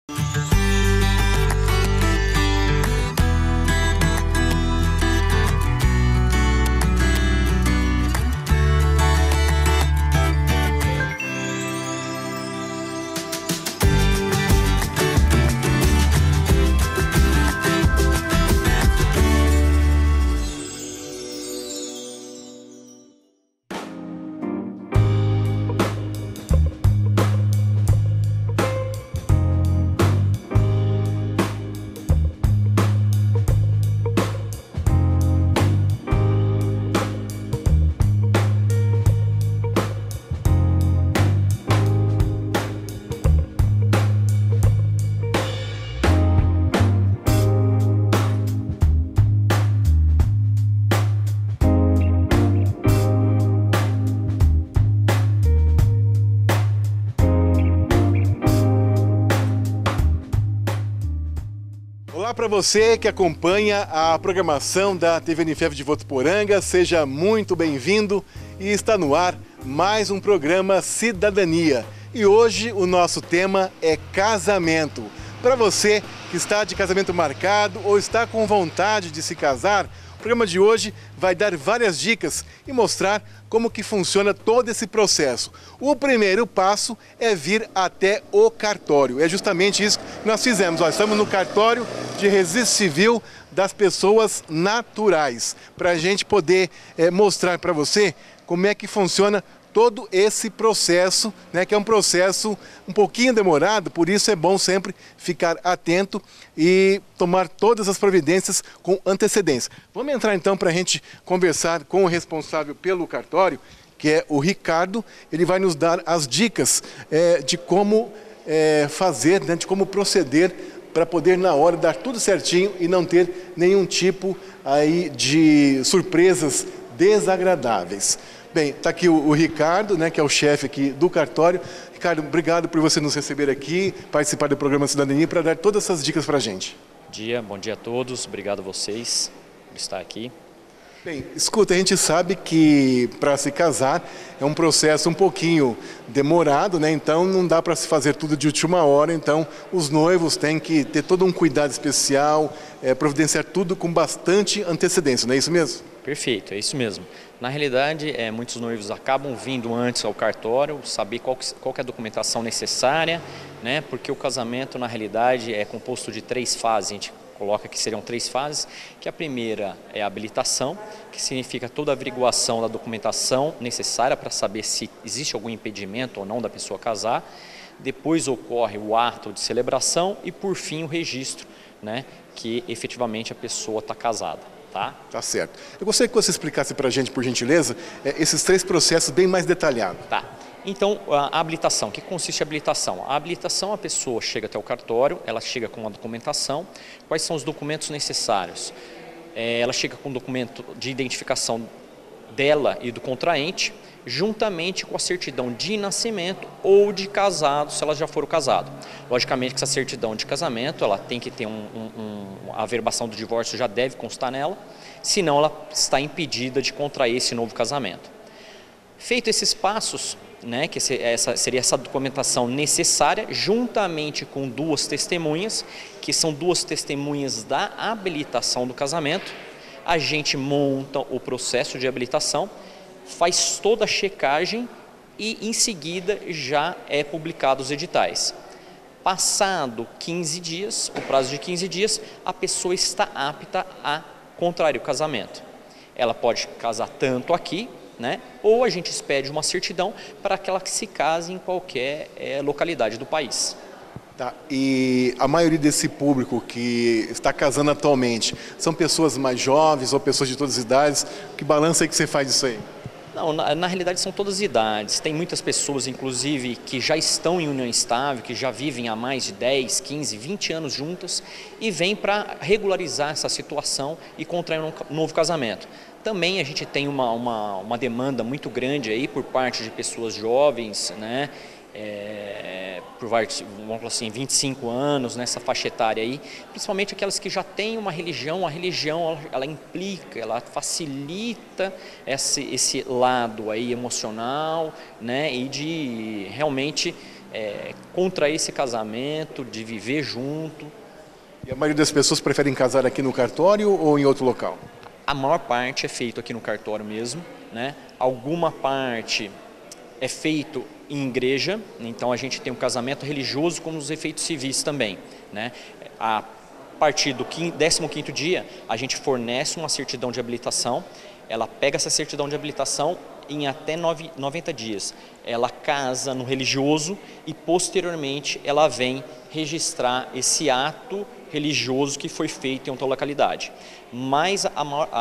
Olá para você que acompanha a programação da TV NFF de Votuporanga, seja muito bem-vindo e está no ar mais um programa Cidadania. E hoje o nosso tema é casamento. Para você que está de casamento marcado ou está com vontade de se casar, o programa de hoje vai dar várias dicas e mostrar como que funciona todo esse processo. O primeiro passo é vir até o cartório. É justamente isso que nós fizemos. Nós estamos no cartório de registro civil das pessoas naturais, para a gente poder mostrar para você como é que funciona todo esse processo, né, que é um processo um pouquinho demorado, por isso é bom sempre ficar atento e tomar todas as providências com antecedência. Vamos entrar então para a gente conversar com o responsável pelo cartório, que é o Ricardo. Ele vai nos dar as dicas de como fazer, né, de como proceder para poder na hora dar tudo certinho e não ter nenhum tipo aí de surpresas desagradáveis. Bem, está aqui o Ricardo, né, que é o chefe aqui do cartório. Ricardo, obrigado por você nos receber aqui, participar do programa Cidadania para dar todas essas dicas para a gente. Bom dia a todos, obrigado a vocês por estar aqui. Bem, escuta, a gente sabe que para se casar é um processo um pouquinho demorado, né? Então não dá para se fazer tudo de última hora, então os noivos têm que ter todo um cuidado especial, providenciar tudo com bastante antecedência, não é isso mesmo? Perfeito, é isso mesmo. Na realidade, muitos noivos acabam vindo antes ao cartório, saber qual que é a documentação necessária, né? Porque o casamento, na realidade, é composto de 3 fases, a gente coloca que seriam 3 fases, que a primeira é a habilitação, que significa toda a averiguação da documentação necessária para saber se existe algum impedimento ou não da pessoa casar. Depois ocorre o ato de celebração e, por fim, o registro, né? Que efetivamente a pessoa está casada. Tá certo. Eu gostaria que você explicasse para a gente, por gentileza, esses 3 processos bem mais detalhados. Tá. Então, a habilitação, o que consiste a habilitação? A habilitação, a pessoa chega até o cartório, ela chega com uma documentação. Quais são os documentos necessários? Ela chega com um documento de identificação dela e do contraente, juntamente com a certidão de nascimento ou de casado, se ela já for casado. Logicamente que essa certidão de casamento, ela tem que ter a averbação do divórcio já deve constar nela, senão ela está impedida de contrair esse novo casamento. Feito esses passos, né, que seria essa documentação necessária, juntamente com 2 testemunhas, que são 2 testemunhas da habilitação do casamento, a gente monta o processo de habilitação, faz toda a checagem e em seguida já é publicado os editais. Passado 15 dias, o prazo de 15 dias, a pessoa está apta a contrair o casamento. Ela pode casar tanto aqui, né, ou a gente expede uma certidão para que ela se case em qualquer localidade do país. Tá. E a maioria desse público que está casando atualmente são pessoas mais jovens ou pessoas de todas as idades? Que balanço aí que você faz disso aí? Não, na realidade são todas as idades. Tem muitas pessoas, inclusive, que já estão em união estável, que já vivem há mais de 10, 15, 20 anos juntas e vêm para regularizar essa situação e contrair um novo casamento. Também a gente tem uma demanda muito grande aí por parte de pessoas jovens, né? Por vamos falar assim, 25 anos, nessa faixa etária aí, principalmente aquelas que já têm uma religião. A religião ela implica, ela facilita esse lado aí emocional, né, e de realmente contrair esse casamento, de viver junto. E a maioria das pessoas preferem casar aqui no cartório ou em outro local? A maior parte é feito aqui no cartório mesmo, né? Alguma parte é feito em igreja, então a gente tem um casamento religioso como os efeitos civis também, né? A partir do 15º dia, a gente fornece uma certidão de habilitação, ela pega essa certidão de habilitação em até 90 dias. Ela casa no religioso e posteriormente ela vem registrar esse ato religioso que foi feito em outra localidade. Mas a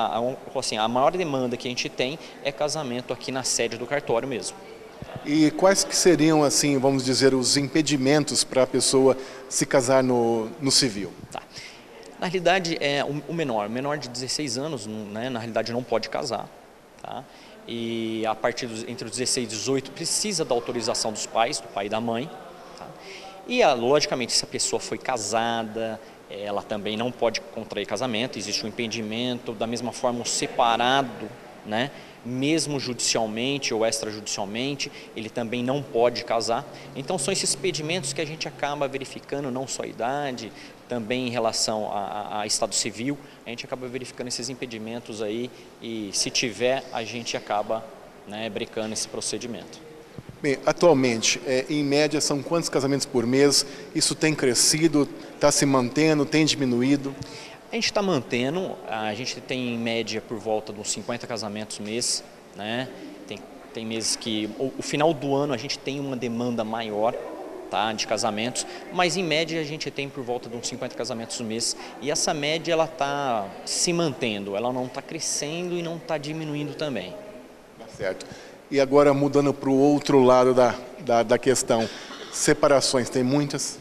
maior demanda que a gente tem é casamento aqui na sede do cartório mesmo. E quais que seriam, assim, vamos dizer, os impedimentos para a pessoa se casar no civil? Tá. Na realidade, o menor de 16 anos, né, na realidade não pode casar, tá? E a partir entre os 16 e 18 precisa da autorização dos pais, do pai e da mãe, tá? E logicamente, se a pessoa foi casada, ela também não pode contrair casamento, existe um impedimento, da mesma forma o separado, né? Mesmo judicialmente ou extrajudicialmente, ele também não pode casar. Então são esses impedimentos que a gente acaba verificando, não só a idade, também em relação a estado civil, a gente acaba verificando esses impedimentos aí e se tiver, a gente acaba, né, brecando esse procedimento. Bem, atualmente, em média, são quantos casamentos por mês? Isso tem crescido, está se mantendo, tem diminuído? A gente está mantendo, a gente tem em média por volta de uns 50 casamentos mês, né? Tem meses que, o final do ano a gente tem uma demanda maior, tá, de casamentos, mas em média a gente tem por volta de uns 50 casamentos no mês e essa média ela está se mantendo, ela não está crescendo e não está diminuindo também. Tá certo. E agora mudando para o outro lado da questão, separações, tem muitas?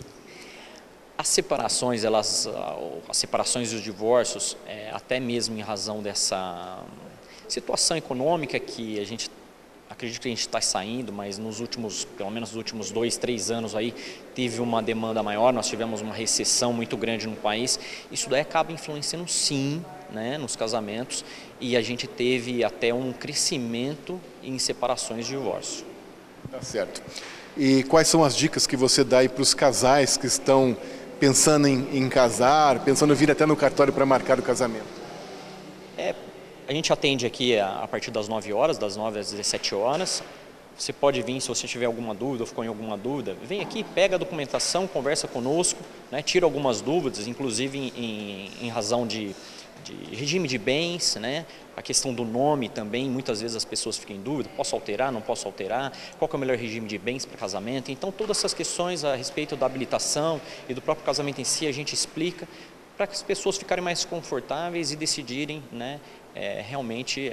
As separações e os divórcios, até mesmo em razão dessa situação econômica que a gente acredito que a gente está saindo, mas pelo menos nos últimos 2, 3 anos aí, teve uma demanda maior, nós tivemos uma recessão muito grande no país, isso daí acaba influenciando sim, né, nos casamentos, e a gente teve até um crescimento em separações e divórcio. Tá certo. E quais são as dicas que você dá aí para os casais que estão pensando em casar, pensando em vir até no cartório para marcar o casamento? A gente atende aqui a partir das 9 horas, das 9 às 17 horas. Você pode vir, se você tiver alguma dúvida ou ficou em alguma dúvida, vem aqui, pega a documentação, conversa conosco, né, tira algumas dúvidas, inclusive em razão de regime de bens, né, a questão do nome também, muitas vezes as pessoas ficam em dúvida, posso alterar, não posso alterar, qual que é o melhor regime de bens para casamento. Então todas essas questões a respeito da habilitação e do próprio casamento em si a gente explica para que as pessoas ficarem mais confortáveis e decidirem, né, realmente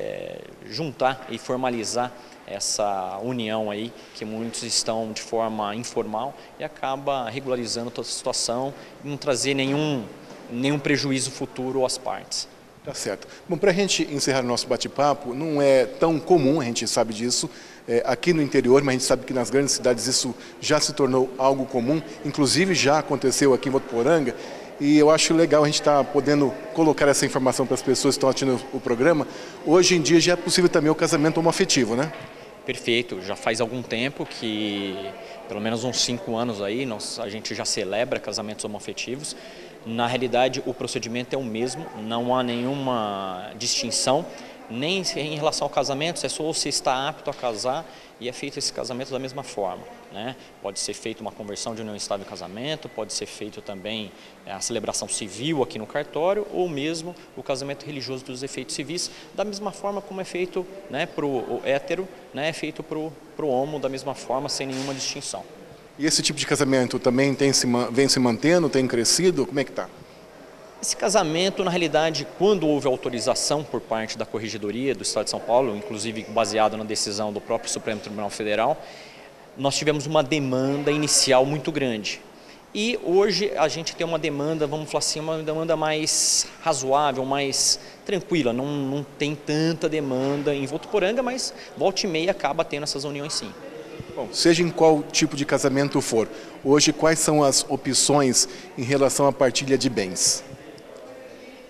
juntar e formalizar essa união aí, que muitos estão de forma informal e acaba regularizando toda a situação e não trazer nenhum prejuízo futuro às partes. Tá certo. Bom, para a gente encerrar nosso bate-papo, não é tão comum, a gente sabe disso, aqui no interior, mas a gente sabe que nas grandes cidades isso já se tornou algo comum, inclusive já aconteceu aqui em Votuporanga. E eu acho legal a gente estar podendo colocar essa informação para as pessoas que estão assistindo o programa. Hoje em dia já é possível também o casamento homoafetivo, né? Perfeito, já faz algum tempo que, pelo menos uns 5 anos aí, a gente já celebra casamentos homoafetivos. Na realidade, o procedimento é o mesmo, não há nenhuma distinção, nem em relação ao casamento, se é só você está apto a casar e é feito esse casamento da mesma forma, né? Pode ser feita uma conversão de união estável em casamento, pode ser feito também a celebração civil aqui no cartório ou mesmo o casamento religioso dos efeitos civis, da mesma forma como é feito, né, para o hétero, né, é feito para o homo da mesma forma, sem nenhuma distinção. E esse tipo de casamento também vem se mantendo, tem crescido? Como é que está? Esse casamento, na realidade, quando houve autorização por parte da Corregedoria do Estado de São Paulo, inclusive baseado na decisão do próprio Supremo Tribunal Federal, nós tivemos uma demanda inicial muito grande. E hoje a gente tem uma demanda, vamos falar assim, uma demanda mais razoável, mais tranquila, não tem tanta demanda em Votuporanga, mas volta e meia acaba tendo essas uniões sim. Bom, seja em qual tipo de casamento for, hoje quais são as opções em relação à partilha de bens?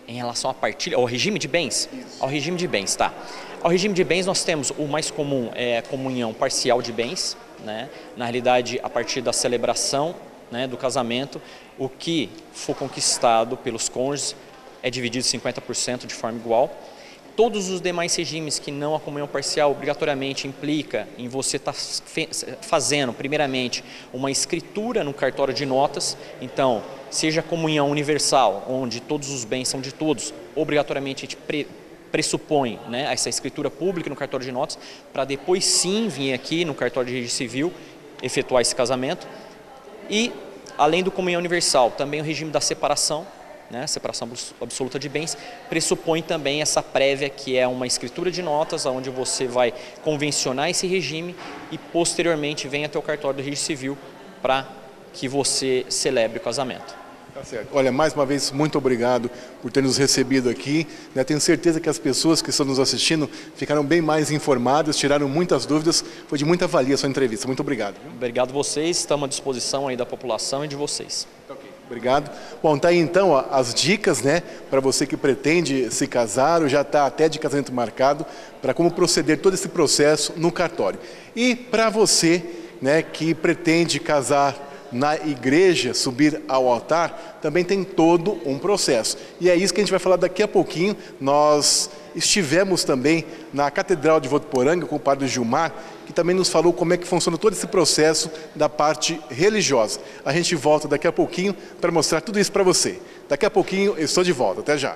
Em relação à partilha, ao regime de bens? Ao regime de bens, tá. Ao regime de bens nós temos o mais comum é a comunhão parcial de bens, né? Na realidade, a partir da celebração, né, do casamento, o que for conquistado pelos cônjuges é dividido 50% de forma igual. Todos os demais regimes que não a comunhão parcial obrigatoriamente implica em você estar fazendo, primeiramente, uma escritura no cartório de notas. Então, seja a comunhão universal, onde todos os bens são de todos, obrigatoriamente a gente pressupõe, né, essa escritura pública no cartório de notas, para depois sim vir aqui no cartório de registro civil efetuar esse casamento. E, além do comunhão universal, também o regime da separação, né, separação absoluta de bens, pressupõe também essa prévia, que é uma escritura de notas, onde você vai convencionar esse regime e posteriormente vem até o cartório do registro civil para que você celebre o casamento. Tá certo. Olha, mais uma vez, muito obrigado por ter nos recebido aqui, né? Tenho certeza que as pessoas que estão nos assistindo ficaram bem mais informadas, tiraram muitas dúvidas, foi de muita valia a sua entrevista. Muito obrigado. Obrigado a vocês, estamos à disposição aí da população e de vocês. Ok, obrigado. Bom, tá aí então as dicas, né, para você que pretende se casar ou já está até de casamento marcado, para como proceder todo esse processo no cartório. E para você, né, que pretende casar na igreja, subir ao altar, também tem todo um processo. E é isso que a gente vai falar daqui a pouquinho. Nós estivemos também na Catedral de Votuporanga com o padre Gilmar, que também nos falou como é que funciona todo esse processo da parte religiosa. A gente volta daqui a pouquinho para mostrar tudo isso para você. Daqui a pouquinho eu estou de volta. Até já.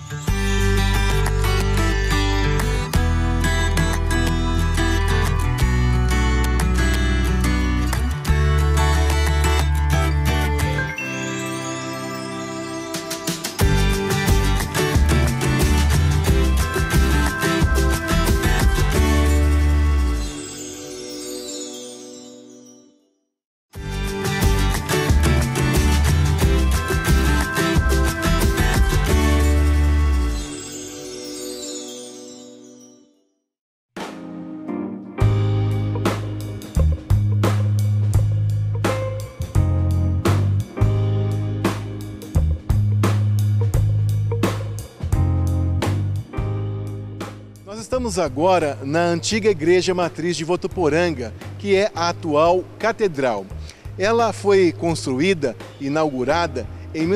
Nós estamos agora na antiga Igreja Matriz de Votuporanga, que é a atual Catedral. Ela foi construída, inaugurada em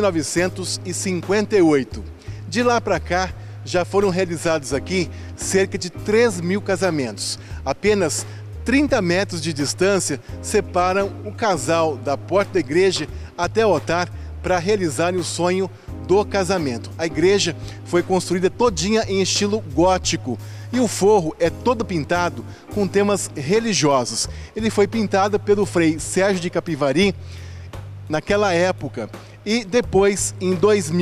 1958. De lá para cá, já foram realizados aqui cerca de 3.000 casamentos. Apenas 30 metros de distância separam o casal da porta da igreja até o altar para realizarem o sonho do casamento. A igreja foi construída todinha em estilo gótico e o forro é todo pintado com temas religiosos. Ele foi pintado pelo frei Sérgio de Capivari naquela época. E depois, em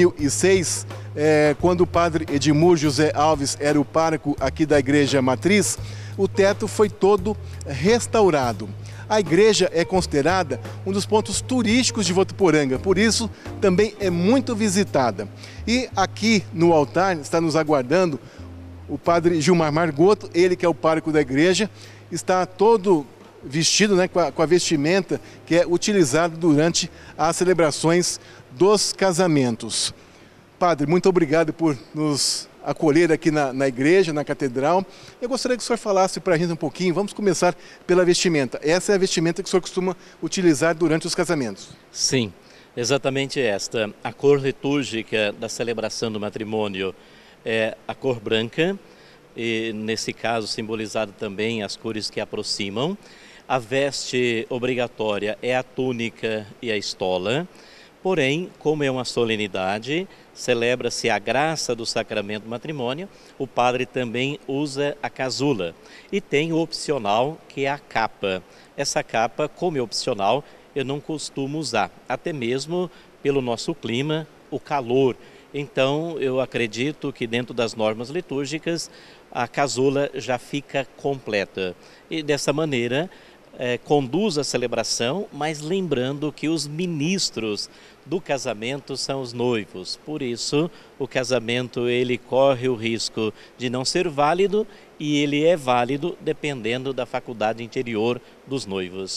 2006, quando o padre Edmur José Alves era o pároco aqui da Igreja Matriz, o teto foi todo restaurado. A igreja é considerada um dos pontos turísticos de Votuporanga, por isso também é muito visitada. E aqui no altar está nos aguardando o padre Gilmar Margoto, ele que é o pároco da igreja, está todo vestido, né, com a vestimenta que é utilizada durante as celebrações dos casamentos. Padre, muito obrigado por nos acolher aqui na igreja, na catedral. Eu gostaria que o senhor falasse para a gente um pouquinho, vamos começar pela vestimenta. Essa é a vestimenta que o senhor costuma utilizar durante os casamentos? Sim, exatamente esta. A cor litúrgica da celebração do matrimônio é a cor branca, e nesse caso simbolizado também as cores que aproximam. A veste obrigatória é a túnica e a estola. Porém, como é uma solenidade, celebra-se a graça do sacramento do matrimônio, o padre também usa a casula. E tem o opcional, que é a capa. Essa capa, como é opcional, eu não costumo usar, até mesmo pelo nosso clima, o calor. Então, eu acredito que dentro das normas litúrgicas, a casula já fica completa. E dessa maneira, conduz a celebração, mas lembrando que os ministros do casamento são os noivos. Por isso, o casamento ele corre o risco de não ser válido e ele é válido dependendo da faculdade interior dos noivos.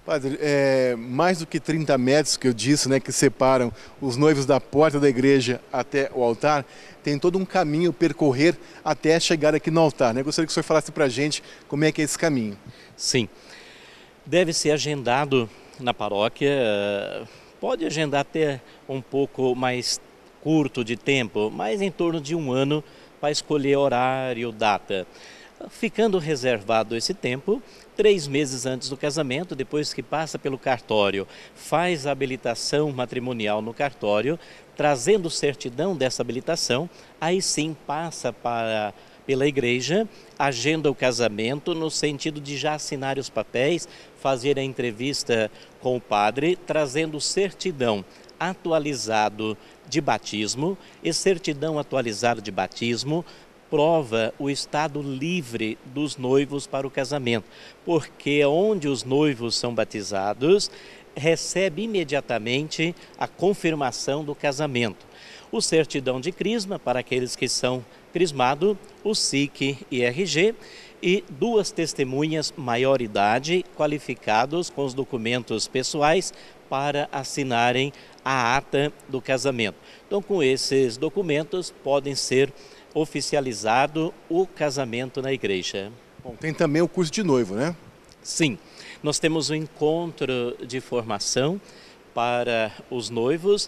Padre, mais do que 30 metros que eu disse, né, que separam os noivos da porta da igreja até o altar, tem todo um caminho a percorrer até chegar aqui no altar, né? Eu gostaria que o senhor falasse para a gente como é que é esse caminho. Sim, deve ser agendado na paróquia, pode agendar até um pouco mais curto de tempo, mas em torno de um ano para escolher horário, data. Ficando reservado esse tempo, 3 meses antes do casamento, depois que passa pelo cartório, faz a habilitação matrimonial no cartório, trazendo certidão dessa habilitação, aí sim passa pela igreja, agenda o casamento no sentido de já assinar os papéis, fazer a entrevista com o padre, trazendo certidão atualizado de batismo, e certidão atualizada de batismo prova o estado livre dos noivos para o casamento, porque onde os noivos são batizados, recebe imediatamente a confirmação do casamento. O certidão de crisma, para aqueles que são crismados, o SIC e RG, e 2 testemunhas maior idade, qualificados com os documentos pessoais para assinarem a ata do casamento. Então, com esses documentos, podem ser oficializado o casamento na igreja. Bom, tem também o curso de noivo, né? Sim, nós temos um encontro de formação para os noivos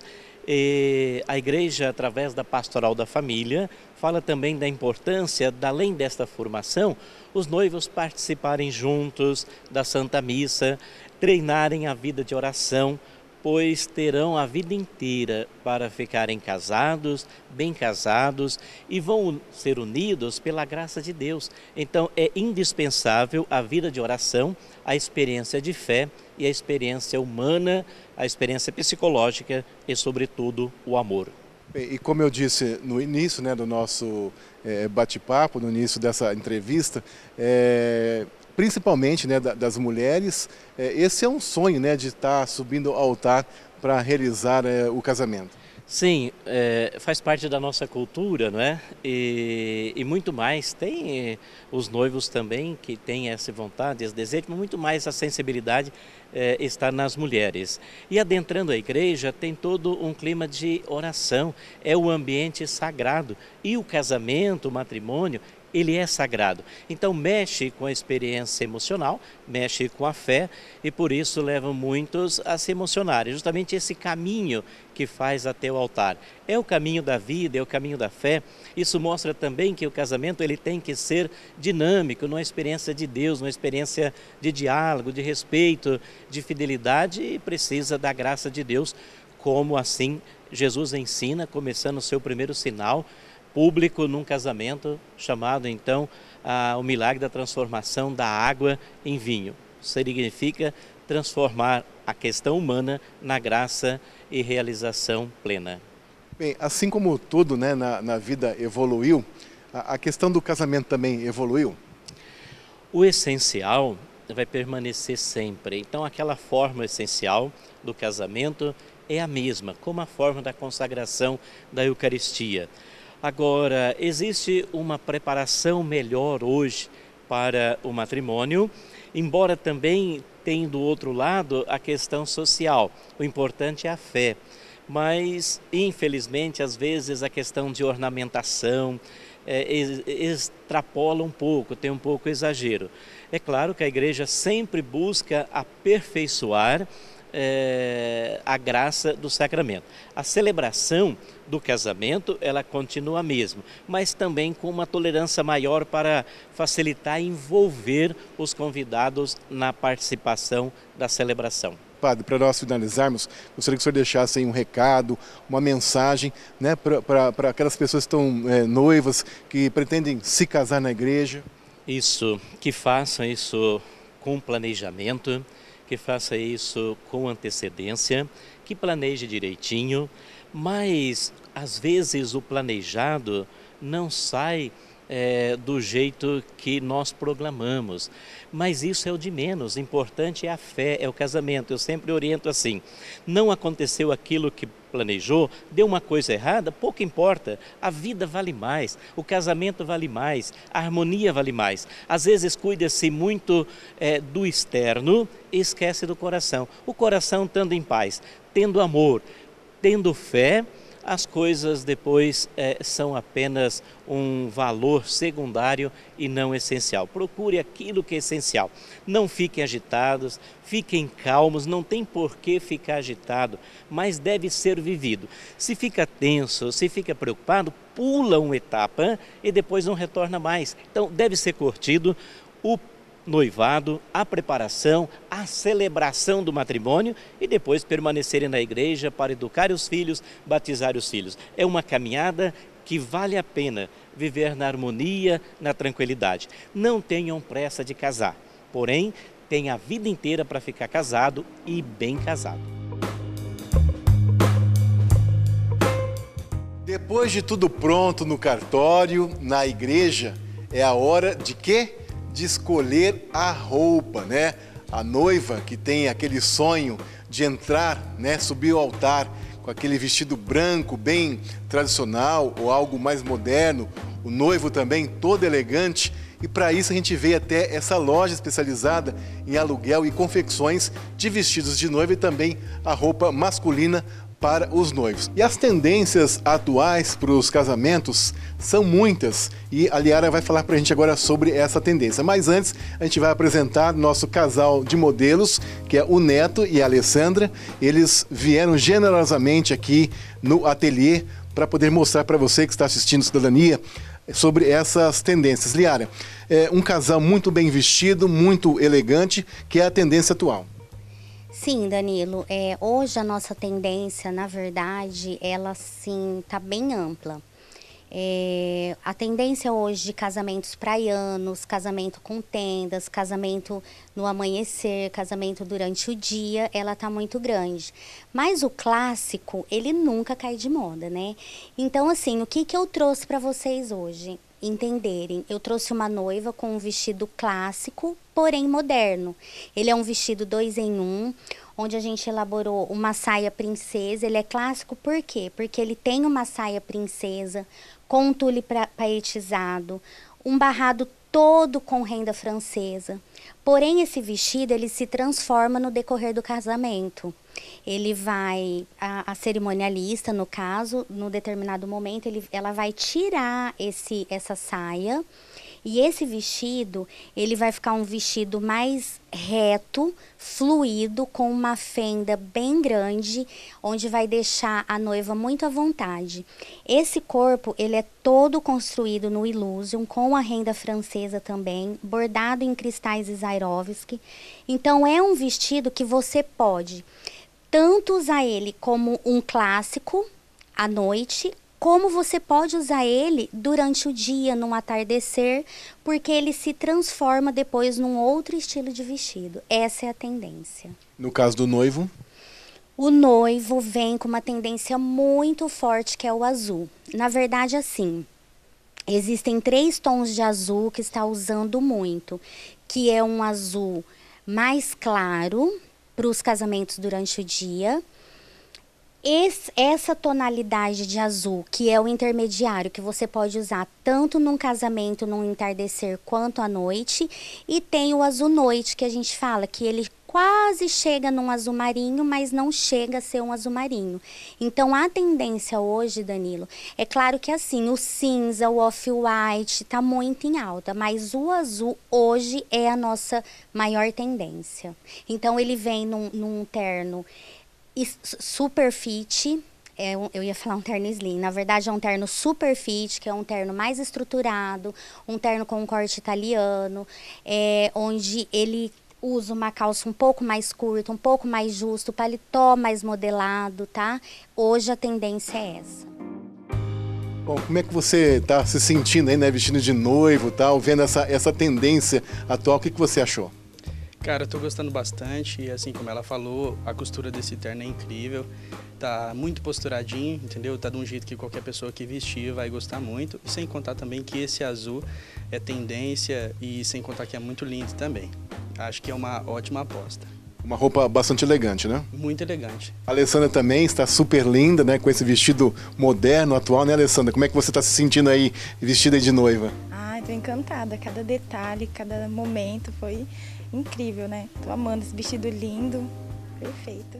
e a igreja, através da Pastoral da Família, fala também da importância, além desta formação, os noivos participarem juntos da Santa Missa, treinarem a vida de oração, pois terão a vida inteira para ficarem casados, bem casados, e vão ser unidos pela graça de Deus. Então é indispensável a vida de oração, a experiência de fé e a experiência humana, a experiência psicológica e, sobretudo, o amor. Bem, e como eu disse no início, né, do nosso bate-papo, no início dessa entrevista, principalmente, né, das mulheres, esse é um sonho, né, de estar subindo ao altar para realizar o casamento. Sim, faz parte da nossa cultura, não é? E muito mais, tem os noivos também que têm essa vontade, esse desejo, mas muito mais a sensibilidade está nas mulheres. E adentrando a igreja tem todo um clima de oração, é o ambiente sagrado. E o casamento, o matrimônio, ele é sagrado. Então mexe com a experiência emocional, mexe com a fé e por isso leva muitos a se emocionarem. Justamente esse caminho que faz até o altar. É o caminho da vida, é o caminho da fé. Isso mostra também que o casamento ele tem que ser dinâmico, numa experiência de Deus, numa experiência de diálogo, de respeito, de fidelidade e precisa da graça de Deus, como assim Jesus ensina, começando o seu primeiro sinal público num casamento, chamado então o milagre da transformação da água em vinho. Significa transformar a questão humana na graça e realização plena. Bem, assim como tudo, né, na vida evoluiu, a questão do casamento também evoluiu? O essencial vai permanecer sempre. Então aquela forma essencial do casamento é a mesma, como a forma da consagração da Eucaristia. Agora, existe uma preparação melhor hoje para o matrimônio, embora também tenha do outro lado a questão social. O importante é a fé, mas infelizmente às vezes a questão de ornamentação extrapola um pouco, tem um pouco exagero. É claro que a igreja sempre busca aperfeiçoar a graça do sacramento. A celebração do casamento, ela continua a mesma, mas também com uma tolerância maior para facilitar e envolver os convidados na participação da celebração. Padre, para nós finalizarmos, gostaria que o senhor deixasse aí um recado, uma mensagem, né, para aquelas pessoas que estão noivas, que pretendem se casar na igreja. Isso, que façam isso com planejamento, que faça isso com antecedência, que planeje direitinho, mas às vezes o planejado não sai do jeito que nós programamos. Mas isso é o de menos, o importante é a fé, é o casamento. Eu sempre oriento assim, não aconteceu aquilo que planejou, deu uma coisa errada, pouco importa, a vida vale mais, o casamento vale mais, a harmonia vale mais. Às vezes cuida-se muito do externo e esquece do coração. O coração estando em paz, tendo amor, tendo fé, as coisas depois são apenas um valor secundário e não essencial. Procure aquilo que é essencial. Não fiquem agitados, fiquem calmos, não tem por que ficar agitado, mas deve ser vivido. Se fica tenso, se fica preocupado, pula uma etapa e depois não retorna mais. Então deve ser curtido o noivado, a preparação, a celebração do matrimônio e depois permanecerem na igreja para educar os filhos, batizar os filhos. É uma caminhada que vale a pena viver na harmonia, na tranquilidade. Não tenham pressa de casar, porém, tenha a vida inteira para ficar casado e bem casado. Depois de tudo pronto no cartório, na igreja, é a hora de quê? De escolher a roupa, né? A noiva que tem aquele sonho de entrar, né? Subir ao altar com aquele vestido branco, bem tradicional ou algo mais moderno. O noivo também todo elegante. E para isso a gente veio até essa loja especializada em aluguel e confecções de vestidos de noiva e também a roupa masculina para os noivos. E as tendências atuais para os casamentos são muitas e a Liara vai falar para a gente agora sobre essa tendência. Mas antes a gente vai apresentar nosso casal de modelos, que é o Neto e a Alessandra. Eles vieram generosamente aqui no ateliê para poder mostrar para você que está assistindo Cidadania sobre essas tendências. Liara, é um casal muito bem vestido, muito elegante, que é a tendência atual. Sim, Danilo, hoje a nossa tendência, na verdade, ela sim está bem ampla. A tendência hoje de casamentos praianos, casamento com tendas, casamento no amanhecer, casamento durante o dia, ela está muito grande. Mas o clássico, ele nunca cai de moda, né? Então, assim, o que eu trouxe para vocês hoje? Entenderem, eu trouxe uma noiva com um vestido clássico, porém moderno. Ele é um vestido 2 em 1, onde a gente elaborou uma saia princesa. Ele é clássico por quê? Porque ele tem uma saia princesa com um tule paetizado, um barrado todo com renda francesa. Porém, esse vestido, ele se transforma no decorrer do casamento. Ele vai, a cerimonialista, no caso, no determinado momento, ela vai tirar essa saia. E esse vestido, ele vai ficar um vestido mais reto, fluido, com uma fenda bem grande, onde vai deixar a noiva muito à vontade. Esse corpo, ele é todo construído no Illusion, com a renda francesa também, bordado em cristais Swarovski. Então, é um vestido que você pode tanto usar ele como um clássico à noite, como você pode usar ele durante o dia, num atardecer, porque ele se transforma depois num outro estilo de vestido. Essa é a tendência. No caso do noivo? O noivo vem com uma tendência muito forte, que é o azul. Na verdade, assim, existem 3 tons de azul que está usando muito, que é um azul mais claro para os casamentos durante o dia. Essa tonalidade de azul, que é o intermediário, que você pode usar tanto num casamento, num entardecer, quanto à noite. E tem o azul noite, que a gente fala que ele quase chega num azul marinho, mas não chega a ser um azul marinho. Então, a tendência hoje, Danilo, é claro que assim, o cinza, o off-white está muito em alta, mas o azul hoje é a nossa maior tendência. Então, ele vem num terno super fit, eu ia falar um terno slim, na verdade é um terno super fit, que é um terno mais estruturado, um terno com um corte italiano, onde ele usa uma calça um pouco mais curta, um pouco mais justo, paletó mais modelado, tá? Hoje a tendência é essa. Bom, como é que você está se sentindo aí, né, vestindo de noivo e tal, vendo essa tendência atual, o que você achou? Cara, eu tô gostando bastante e assim como ela falou, a costura desse terno é incrível. tá muito posturadinho, entendeu? Tá de um jeito que qualquer pessoa que vestir vai gostar muito. E sem contar também que esse azul é tendência e sem contar que é muito lindo também. Acho que é uma ótima aposta. Uma roupa bastante elegante, né? Muito elegante. A Alessandra também está super linda, né? Com esse vestido moderno, atual, né, Alessandra? Como é que você está se sentindo aí, vestida de noiva? Ah, estou encantada. Cada detalhe, cada momento foi incrível, né? Tô amando esse vestido lindo, perfeito.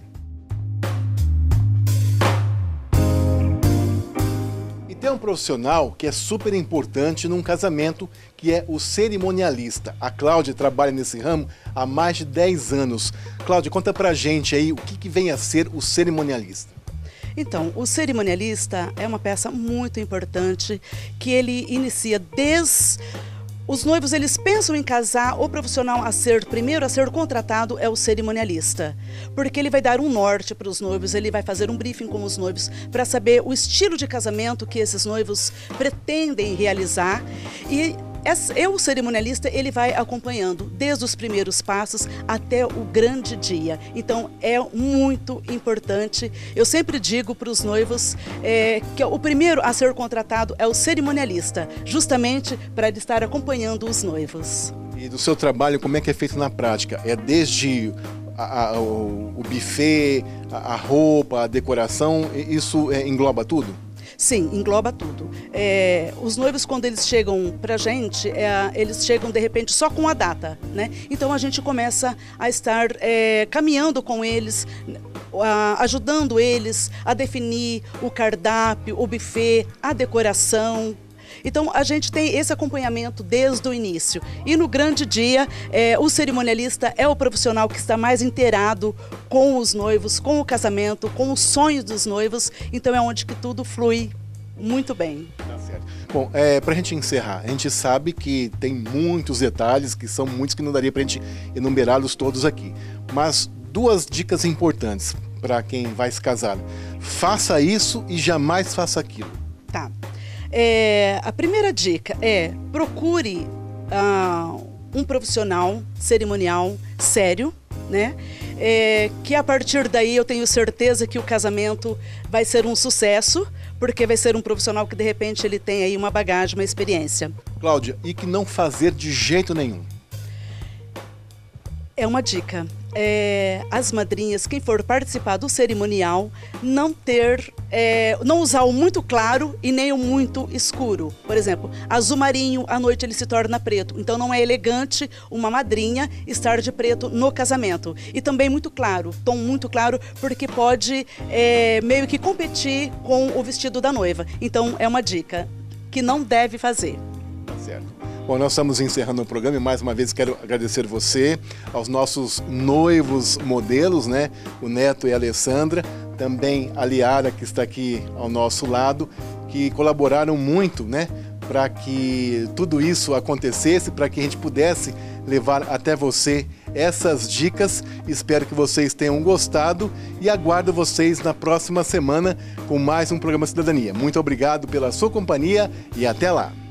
E tem um profissional que é super importante num casamento, que é o cerimonialista. A Cláudia trabalha nesse ramo há mais de 10 anos. Cláudia, conta pra gente aí o que vem a ser o cerimonialista. Então, o cerimonialista é uma peça muito importante que ele inicia desde... Os noivos, eles pensam em casar, o profissional primeiro a ser contratado é o cerimonialista, porque ele vai dar um norte para os noivos, ele vai fazer um briefing com os noivos para saber o estilo de casamento que esses noivos pretendem realizar e o cerimonialista, ele vai acompanhando desde os primeiros passos até o grande dia. Então, é muito importante. Eu sempre digo para os noivos que o primeiro a ser contratado é o cerimonialista, justamente para ele estar acompanhando os noivos. E do seu trabalho, como é que é feito na prática? É desde o buffet, a roupa, a decoração, isso engloba tudo? Sim, engloba tudo. Os noivos, quando eles chegam pra gente, eles chegam de repente só com a data, né? Então a gente começa a estar caminhando com eles, ajudando eles a definir o cardápio, o buffet, a decoração. Então, a gente tem esse acompanhamento desde o início. E no grande dia, o cerimonialista é o profissional que está mais inteirado com os noivos, com o casamento, com os sonhos dos noivos. Então, é onde que tudo flui muito bem. Tá certo. Bom, para a gente encerrar, a gente sabe que tem muitos detalhes, que são muitos que não daria para a gente enumerá-los todos aqui. Mas 2 dicas importantes para quem vai se casar. Faça isso e jamais faça aquilo. Tá. A primeira dica é procure um profissional cerimonial sério, né? Que a partir daí eu tenho certeza que o casamento vai ser um sucesso, porque vai ser um profissional que de repente ele tem aí uma bagagem, uma experiência. Cláudia, e que não fazer de jeito nenhum? É uma dica. As madrinhas, quem for participar do cerimonial, não usar o muito claro e nem o muito escuro. Por exemplo, azul marinho, à noite ele se torna preto. Então não é elegante uma madrinha estar de preto no casamento. E também muito claro, tom muito claro, porque pode meio que competir com o vestido da noiva. Então é uma dica que não deve fazer. Tá certo. Bom, nós estamos encerrando o programa e mais uma vez quero agradecer você, aos nossos noivos modelos, né? O Neto e a Alessandra, também a Liara, que está aqui ao nosso lado, que colaboraram muito, né? Para que tudo isso acontecesse, para que a gente pudesse levar até você essas dicas. Espero que vocês tenham gostado e aguardo vocês na próxima semana com mais um programa Cidadania. Muito obrigado pela sua companhia e até lá!